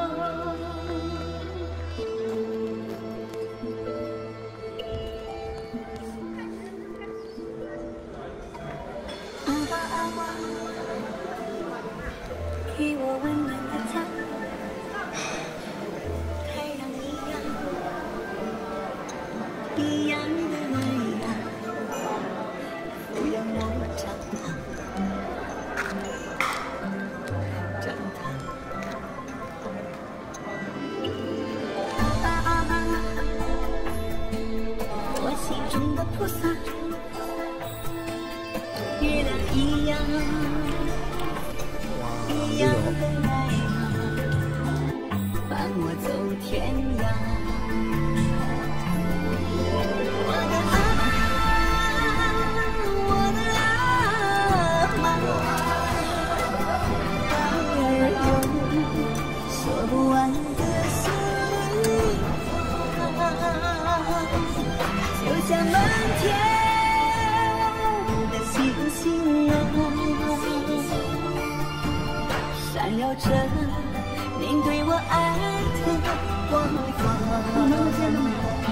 给我温暖的家，太阳一样的爱呀，抚养我长大。我心中的菩萨，月亮一样。 一样的爱啊，伴我走天涯。我的阿妈，儿有说不完的心里话，就像满天的星星啊。 闪耀着您对我爱的光芒。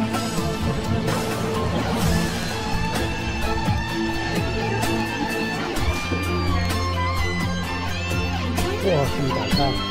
哇，这么大山！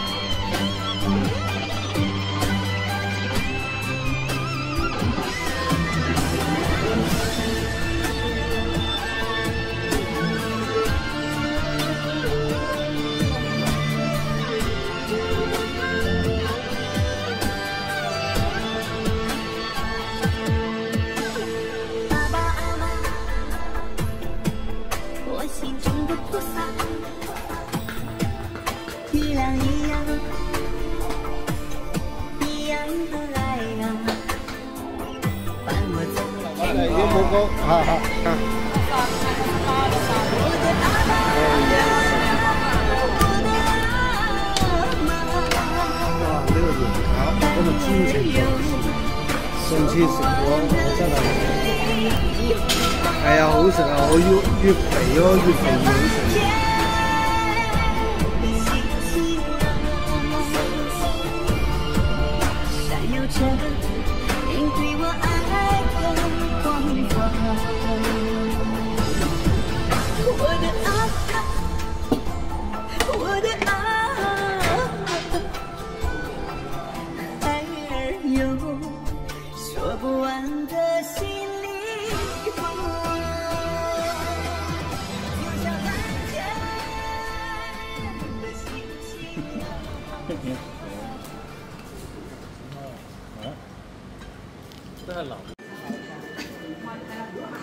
心中的菩萨，月亮一样，一样的爱呀，伴我走天涯。 有冇高？哈哈。 我的阿妈， 哇，这个是好，我们金钱神奇生活，在哪里？ 哎呀，好食啊！我越肥哦，越肥越好食。 闪耀着您对我爱的光芒。我的阿妈，我的阿妈，爱儿有说不完的心里话。 这还老。